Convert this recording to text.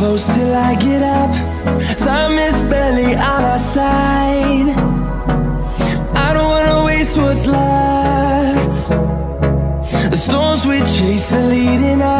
close till I get up. Time is barely on our side. I don't wanna waste what's left. The storms we chase are leading us.